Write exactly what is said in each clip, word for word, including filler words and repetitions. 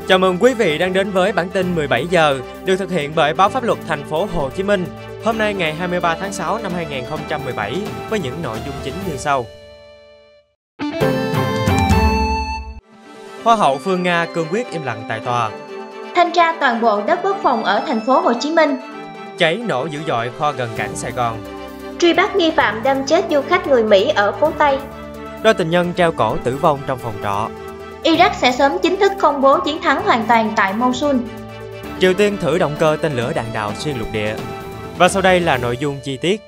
Chào mừng quý vị đang đến với bản tin mười bảy giờ được thực hiện bởi Báo Pháp Luật Thành phố Hồ Chí Minh. Hôm nay ngày hai mươi ba tháng sáu năm hai nghìn không trăm mười bảy với những nội dung chính như sau. Hoa hậu Phương Nga cương quyết im lặng tại tòa. Thanh tra toàn bộ đất quốc phòng ở Thành phố Hồ Chí Minh. Cháy nổ dữ dội kho gần cảng Sài Gòn. Truy bắt nghi phạm đâm chết du khách người Mỹ ở phố Tây. Đôi tình nhân treo cổ tử vong trong phòng trọ. Iraq sẽ sớm chính thức công bố chiến thắng hoàn toàn tại Mosul. Triều Tiên thử động cơ tên lửa đạn đạo xuyên lục địa. Và sau đây là nội dung chi tiết.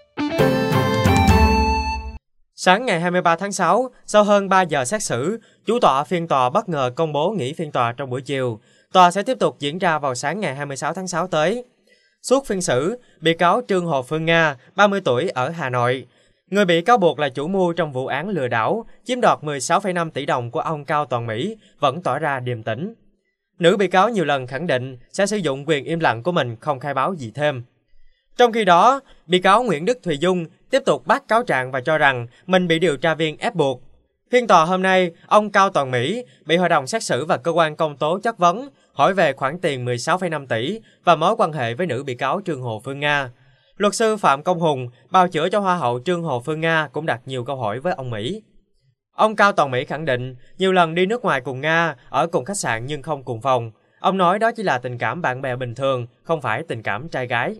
Sáng ngày hai mươi ba tháng sáu, sau hơn ba giờ xét xử, chủ tọa phiên tòa bất ngờ công bố nghỉ phiên tòa trong buổi chiều. Tòa sẽ tiếp tục diễn ra vào sáng ngày hai mươi sáu tháng sáu tới. Suốt phiên xử, bị cáo Trương Hồ Phương Nga, ba mươi tuổi ở Hà Nội, người bị cáo buộc là chủ mưu trong vụ án lừa đảo, chiếm đoạt mười sáu phẩy năm tỷ đồng của ông Cao Toàn Mỹ, vẫn tỏ ra điềm tĩnh. Nữ bị cáo nhiều lần khẳng định sẽ sử dụng quyền im lặng của mình không khai báo gì thêm. Trong khi đó, bị cáo Nguyễn Đức Thùy Dung tiếp tục bác cáo trạng và cho rằng mình bị điều tra viên ép buộc. Phiên tòa hôm nay, ông Cao Toàn Mỹ bị hội đồng xét xử và cơ quan công tố chất vấn, hỏi về khoản tiền mười sáu phẩy năm tỷ và mối quan hệ với nữ bị cáo Trương Hồ Phương Nga. Luật sư Phạm Công Hùng, bào chữa cho Hoa hậu Trương Hồ Phương Nga cũng đặt nhiều câu hỏi với ông Mỹ. Ông Cao Toàn Mỹ khẳng định nhiều lần đi nước ngoài cùng Nga, ở cùng khách sạn nhưng không cùng phòng. Ông nói đó chỉ là tình cảm bạn bè bình thường, không phải tình cảm trai gái.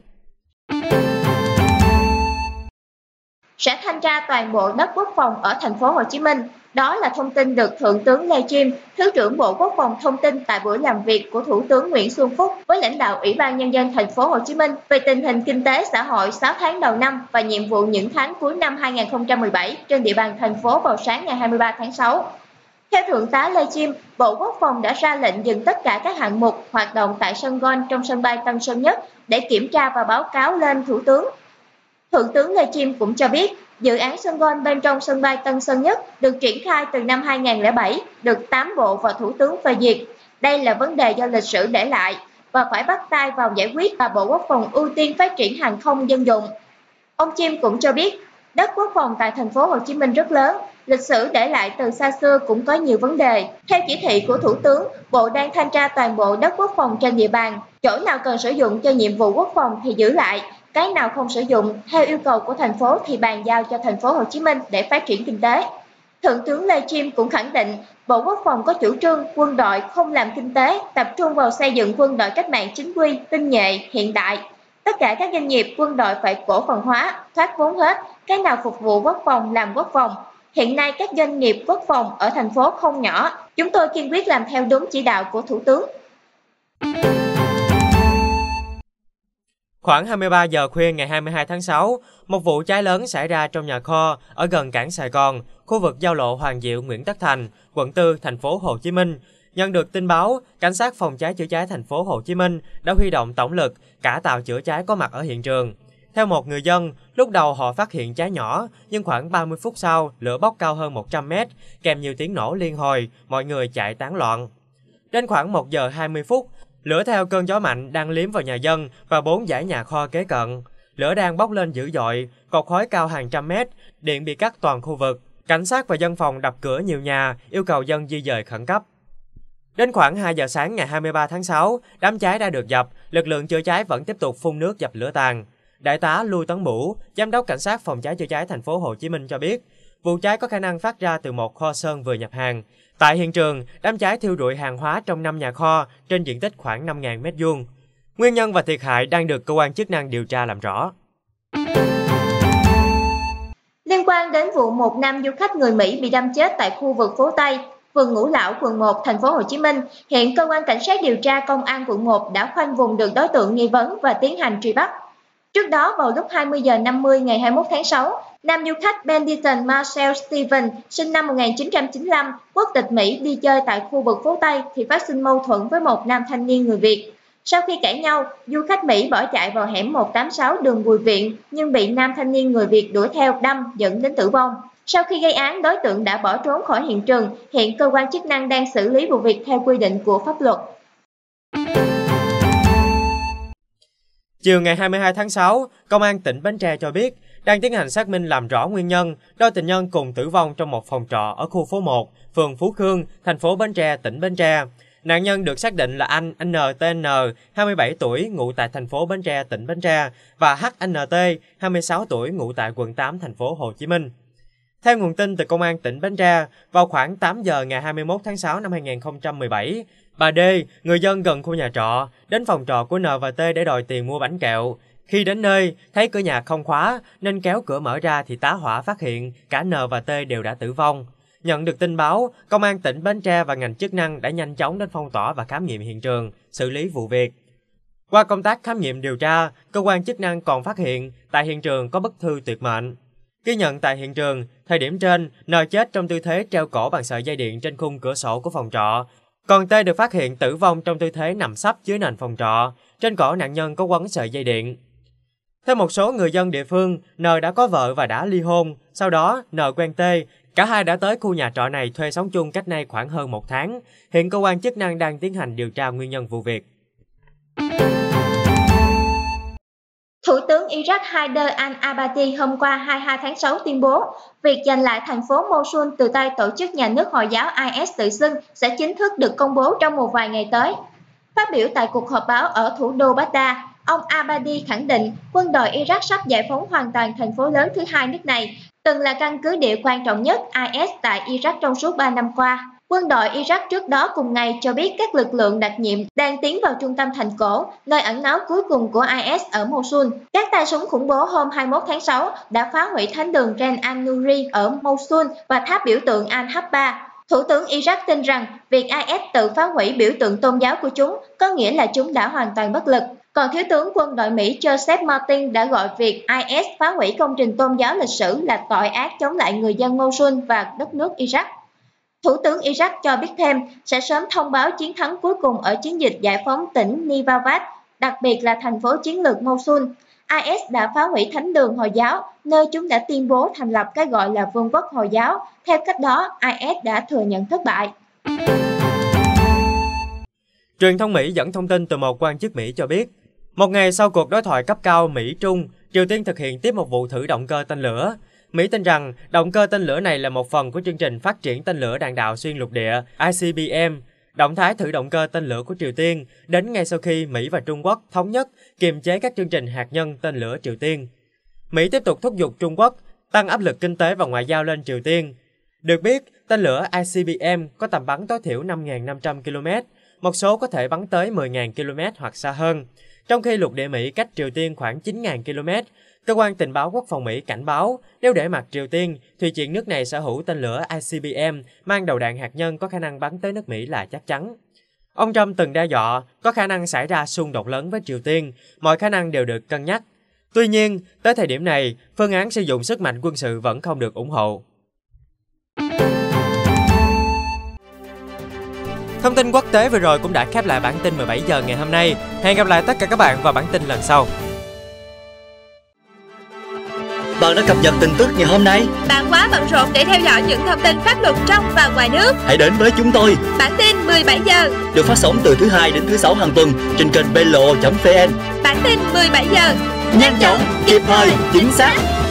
Sẽ thanh tra toàn bộ đất quốc phòng ở Thành phố Hồ Chí Minh. Đó là thông tin được Thượng tướng Lê Chiêm, Thứ trưởng Bộ Quốc phòng thông tin tại buổi làm việc của Thủ tướng Nguyễn Xuân Phúc với lãnh đạo Ủy ban Nhân dân Thành phố Hồ Chí Minh về tình hình kinh tế xã hội sáu tháng đầu năm và nhiệm vụ những tháng cuối năm hai nghìn không trăm mười bảy trên địa bàn thành phố vào sáng ngày hai mươi ba tháng sáu. Theo Thượng tá Lê Chiêm, Bộ Quốc phòng đã ra lệnh dừng tất cả các hạng mục hoạt động tại sân golf trong sân bay Tân Sơn Nhất để kiểm tra và báo cáo lên Thủ tướng. Thượng tướng Lê Chiêm cũng cho biết, dự án sân golf bên trong sân bay Tân Sơn Nhất được triển khai từ năm hai nghìn không trăm lẻ bảy, được tám bộ và Thủ tướng phê duyệt. Đây là vấn đề do lịch sử để lại và phải bắt tay vào giải quyết, và Bộ Quốc phòng ưu tiên phát triển hàng không dân dụng. Ông Chiêm cũng cho biết, đất quốc phòng tại Thành phố Hồ Chí Minh rất lớn, lịch sử để lại từ xa xưa cũng có nhiều vấn đề. Theo chỉ thị của Thủ tướng, Bộ đang thanh tra toàn bộ đất quốc phòng trên địa bàn, chỗ nào cần sử dụng cho nhiệm vụ quốc phòng thì giữ lại, cái nào không sử dụng theo yêu cầu của thành phố thì bàn giao cho Thành phố Hồ Chí Minh để phát triển kinh tế. Thượng tướng Lê Chiêm cũng khẳng định Bộ Quốc phòng có chủ trương quân đội không làm kinh tế, tập trung vào xây dựng quân đội cách mạng chính quy, tinh nhuệ, hiện đại. Tất cả các doanh nghiệp quân đội phải cổ phần hóa, thoát vốn hết, cái nào phục vụ quốc phòng làm quốc phòng. Hiện nay các doanh nghiệp quốc phòng ở thành phố không nhỏ, chúng tôi kiên quyết làm theo đúng chỉ đạo của Thủ tướng. Khoảng hai mươi ba giờ khuya ngày hai mươi hai tháng sáu, một vụ cháy lớn xảy ra trong nhà kho ở gần cảng Sài Gòn, khu vực giao lộ Hoàng Diệu, Nguyễn Tất Thành, quận tư, thành phố Hồ Chí Minh. Nhận được tin báo, cảnh sát phòng cháy chữa cháy thành phố Hồ Chí Minh đã huy động tổng lực, cả tàu chữa cháy có mặt ở hiện trường. Theo một người dân, lúc đầu họ phát hiện cháy nhỏ, nhưng khoảng ba mươi phút sau, lửa bốc cao hơn một trăm mét, kèm nhiều tiếng nổ liên hồi, mọi người chạy tán loạn. Đến khoảng một giờ hai mươi phút, lửa theo cơn gió mạnh đang liếm vào nhà dân và bốn dãy nhà kho kế cận. Lửa đang bốc lên dữ dội, cột khói cao hàng trăm mét, điện bị cắt toàn khu vực. Cảnh sát và dân phòng đập cửa nhiều nhà, yêu cầu dân di dời khẩn cấp. Đến khoảng hai giờ sáng ngày hai mươi ba tháng sáu, đám cháy đã được dập, lực lượng chữa cháy vẫn tiếp tục phun nước dập lửa tàn. Đại tá Lưu Tấn Bửu, giám đốc cảnh sát phòng cháy chữa cháy thành phố Hồ Chí Minh cho biết, vụ cháy có khả năng phát ra từ một kho sơn vừa nhập hàng. Tại hiện trường, đám cháy thiêu rụi hàng hóa trong năm nhà kho trên diện tích khoảng năm nghìn mét vuông. Nguyên nhân và thiệt hại đang được cơ quan chức năng điều tra làm rõ. Liên quan đến vụ một nam du khách người Mỹ bị đâm chết tại khu vực phố Tây, phường Ngũ Lão, quận một, thành phố Hồ Chí Minh, hiện cơ quan cảnh sát điều tra công an quận một đã khoanh vùng được đối tượng nghi vấn và tiến hành truy bắt. Trước đó, vào lúc hai mươi giờ năm mươi ngày hai mươi mốt tháng sáu, nam du khách Benditon Marcel Steven, sinh năm một nghìn chín trăm chín mươi lăm, quốc tịch Mỹ, đi chơi tại khu vực phố Tây thì phát sinh mâu thuẫn với một nam thanh niên người Việt. Sau khi cãi nhau, du khách Mỹ bỏ chạy vào hẻm một tám sáu đường Bùi Viện, nhưng bị nam thanh niên người Việt đuổi theo đâm dẫn đến tử vong. Sau khi gây án, đối tượng đã bỏ trốn khỏi hiện trường. Hiện cơ quan chức năng đang xử lý vụ việc theo quy định của pháp luật. Chiều ngày hai mươi hai tháng sáu, Công an tỉnh Bến Tre cho biết đang tiến hành xác minh làm rõ nguyên nhân đôi tình nhân cùng tử vong trong một phòng trọ ở khu phố một, phường Phú Khương, thành phố Bến Tre, tỉnh Bến Tre. Nạn nhân được xác định là anh en tê en, hai mươi bảy tuổi, ngụ tại thành phố Bến Tre, tỉnh Bến Tre và hát en tê, hai mươi sáu tuổi, ngụ tại quận tám, thành phố Hồ Chí Minh. Theo nguồn tin từ Công an tỉnh Bến Tre, vào khoảng tám giờ ngày hai mươi mốt tháng sáu năm hai nghìn không trăm mười bảy, bà D, người dân gần khu nhà trọ, đến phòng trọ của N và T để đòi tiền mua bánh kẹo. Khi đến nơi, thấy cửa nhà không khóa nên kéo cửa mở ra thì tá hỏa phát hiện cả N và T đều đã tử vong. Nhận được tin báo, Công an tỉnh Bến Tre và ngành chức năng đã nhanh chóng đến phong tỏa và khám nghiệm hiện trường, xử lý vụ việc. Qua công tác khám nghiệm điều tra, cơ quan chức năng còn phát hiện tại hiện trường có bức thư tuyệt mệnh. Ghi nhận tại hiện trường, thời điểm trên, N chết trong tư thế treo cổ bằng sợi dây điện trên khung cửa sổ của phòng trọ. Còn T được phát hiện tử vong trong tư thế nằm sấp dưới nền phòng trọ. Trên cổ nạn nhân có quấn sợi dây điện. Theo một số người dân địa phương, N đã có vợ và đã ly hôn. Sau đó, N quen T. Cả hai đã tới khu nhà trọ này thuê sống chung cách nay khoảng hơn một tháng. Hiện cơ quan chức năng đang tiến hành điều tra nguyên nhân vụ việc. Thủ tướng Iraq Haider al-Abadi hôm qua hai mươi hai tháng sáu tuyên bố việc giành lại thành phố Mosul từ tay tổ chức nhà nước Hồi giáo I S tự xưng sẽ chính thức được công bố trong một vài ngày tới. Phát biểu tại cuộc họp báo ở thủ đô Baghdad, ông Abadi khẳng định quân đội Iraq sắp giải phóng hoàn toàn thành phố lớn thứ hai nước này, từng là căn cứ địa quan trọng nhất I S tại Iraq trong suốt ba năm qua. Quân đội Iraq trước đó cùng ngày cho biết các lực lượng đặc nhiệm đang tiến vào trung tâm thành cổ, nơi ẩn náu cuối cùng của I S ở Mosul. Các tay súng khủng bố hôm hai mươi mốt tháng sáu đã phá hủy thánh đường Ren al-Nuri ở Mosul và tháp biểu tượng Al-Habba. Thủ tướng Iraq tin rằng việc I S tự phá hủy biểu tượng tôn giáo của chúng có nghĩa là chúng đã hoàn toàn bất lực. Còn Thiếu tướng quân đội Mỹ Joseph Martin đã gọi việc I S phá hủy công trình tôn giáo lịch sử là tội ác chống lại người dân Mosul và đất nước Iraq. Thủ tướng Iraq cho biết thêm sẽ sớm thông báo chiến thắng cuối cùng ở chiến dịch giải phóng tỉnh Nivavat, đặc biệt là thành phố chiến lược Mosul. I S đã phá hủy thánh đường Hồi giáo, nơi chúng đã tuyên bố thành lập cái gọi là Vương quốc Hồi giáo. Theo cách đó, I S đã thừa nhận thất bại. Truyền thông Mỹ dẫn thông tin từ một quan chức Mỹ cho biết, một ngày sau cuộc đối thoại cấp cao Mỹ-Trung, Triều Tiên thực hiện tiếp một vụ thử động cơ tên lửa. Mỹ tin rằng động cơ tên lửa này là một phần của chương trình phát triển tên lửa đạn đạo xuyên lục địa I C B M. Động thái thử động cơ tên lửa của Triều Tiên đến ngay sau khi Mỹ và Trung Quốc thống nhất kiềm chế các chương trình hạt nhân tên lửa Triều Tiên. Mỹ tiếp tục thúc giục Trung Quốc tăng áp lực kinh tế và ngoại giao lên Triều Tiên. Được biết, tên lửa I C B M có tầm bắn tối thiểu năm nghìn năm trăm ki lô mét, một số có thể bắn tới mười nghìn ki lô mét hoặc xa hơn. Trong khi lục địa Mỹ cách Triều Tiên khoảng chín nghìn ki lô mét, cơ quan tình báo quốc phòng Mỹ cảnh báo nếu để mặc Triều Tiên, thì chuyện nước này sở hữu tên lửa I C B M mang đầu đạn hạt nhân có khả năng bắn tới nước Mỹ là chắc chắn. Ông Trump từng đe dọa có khả năng xảy ra xung đột lớn với Triều Tiên, mọi khả năng đều được cân nhắc. Tuy nhiên, tới thời điểm này, phương án sử dụng sức mạnh quân sự vẫn không được ủng hộ. Thông tin quốc tế vừa rồi cũng đã khép lại bản tin mười bảy giờ ngày hôm nay. Hẹn gặp lại tất cả các bạn vào bản tin lần sau. Bạn đã cập nhật tin tức ngày hôm nay. Bạn quá bận rộn để theo dõi những thông tin pháp luật trong và ngoài nước. Hãy đến với chúng tôi. Bản tin mười bảy giờ được phát sóng từ thứ hai đến thứ sáu hàng tuần trên kênh belo chấm vn. Bản tin mười bảy giờ nhanh chóng, kịp thời, chính xác.